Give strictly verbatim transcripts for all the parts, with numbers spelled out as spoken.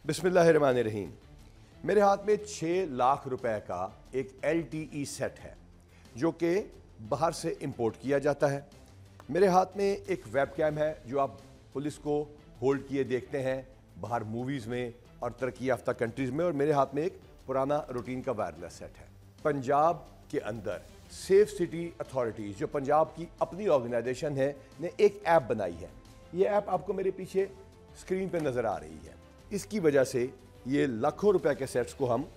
بسم اللہ الرحمن الرحیم۔ میرے ہاتھ میں چھ لاکھ روپے کا ایک ایل ٹی ای سیٹ ہے جو کہ باہر سے امپورٹ کیا جاتا ہے۔ میرے ہاتھ میں ایک ویب کیم ہے جو آپ پولیس کو ہولڈ کیے دیکھتے ہیں باہر موویز میں اور ترقی یافتہ کنٹریز میں، اور میرے ہاتھ میں ایک پرانا روٹین کا وائرلیس سیٹ ہے۔ پنجاب کے اندر سیف سٹی اتھارٹیز جو پنجاب کی اپنی آرگنائزیشن ہے نے ایک ایپ بنائی ہے۔ یہ ایپ آپ کو میرے پیچھے اسکرین پہ نظر آ رہی ہے۔ اس کی وجہ سے یہ لاکھوں روپے کے سیٹس کو ہم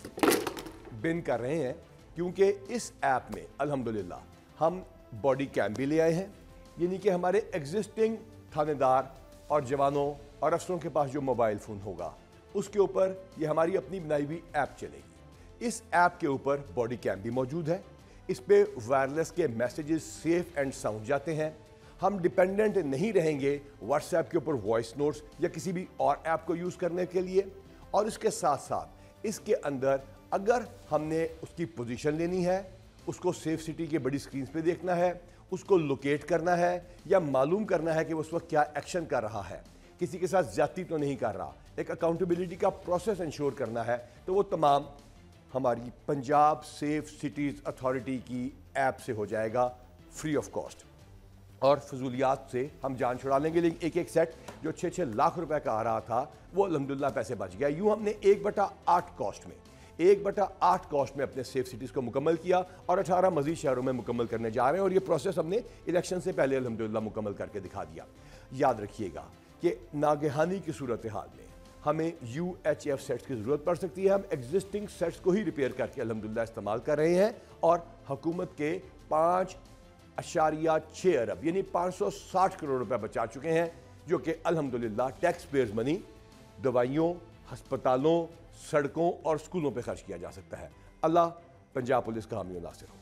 بن کر رہے ہیں، کیونکہ اس ایپ میں الحمدللہ ہم باڈی کیم بھی لے آئے ہیں، یعنی کہ ہمارے ایگزسٹنگ تھانے دار اور جوانوں اور افسروں کے پاس جو موبائل فون ہوگا اس کے اوپر یہ ہماری اپنی بنائی ہوئی ایپ چلے گی۔ اس ایپ کے اوپر باڈی کیم بھی موجود ہے، اس پہ وائرلیس کے میسیجز سیف اینڈ ساؤنڈ جاتے ہیں۔ ہم ڈیپینڈنٹ نہیں رہیں گے واٹس ایپ کے اوپر وائس نوٹس یا کسی بھی اور ایپ کو یوز کرنے کے لیے، اور اس کے ساتھ ساتھ اس کے اندر اگر ہم نے اس کی پوزیشن لینی ہے، اس کو سیف سٹی کے بڑی سکرینز پہ دیکھنا ہے، اس کو لوکیٹ کرنا ہے یا معلوم کرنا ہے کہ وہ اس وقت کیا ایکشن کر رہا ہے، کسی کے ساتھ زیادتی تو نہیں کر رہا، ایک اکاؤنٹیبلٹی کا پروسیس انشور کرنا ہے، تو وہ تمام ہماری پنجاب سیف سٹیز اتھارٹی کی ایپ سے ہو جائے گا فری آف کاسٹ، اور فضولیات سے ہم جان چھڑا لیں گے۔ لیکن ایک ایک سیٹ جو چھ چھ لاکھ روپے کا آ رہا تھا وہ الحمدللہ پیسے بچ گیا۔ یوں ہم نے ایک بٹا آٹھ کاسٹ میں ایک بٹا آٹھ کاسٹ میں اپنے سیف سٹیز کو مکمل کیا اور اٹھارہ مزید شہروں میں مکمل کرنے جا رہے ہیں، اور یہ پروسیس ہم نے الیکشن سے پہلے الحمدللہ مکمل کر کے دکھا دیا۔ یاد رکھیے گا کہ ناگہانی کی صورتحال میں ہمیں یو ایچ ایف سیٹس کی ضرورت پڑ سکتی ہے۔ ہم ایگزسٹنگ سیٹس کو ہی ریپیئر کر کے الحمدللہ استعمال کر رہے ہیں، اور حکومت کے پانچ اشاریہ چھ ارب یعنی پانچ سو ساٹھ کروڑ روپے بچا چکے ہیں، جو کہ الحمدللہ ٹیکس پیئرز منی دوائیوں، ہسپتالوں، سڑکوں اور سکولوں پہ خرچ کیا جا سکتا ہے۔ اللہ پنجاب پولیس کا حامی و ناصر ہو۔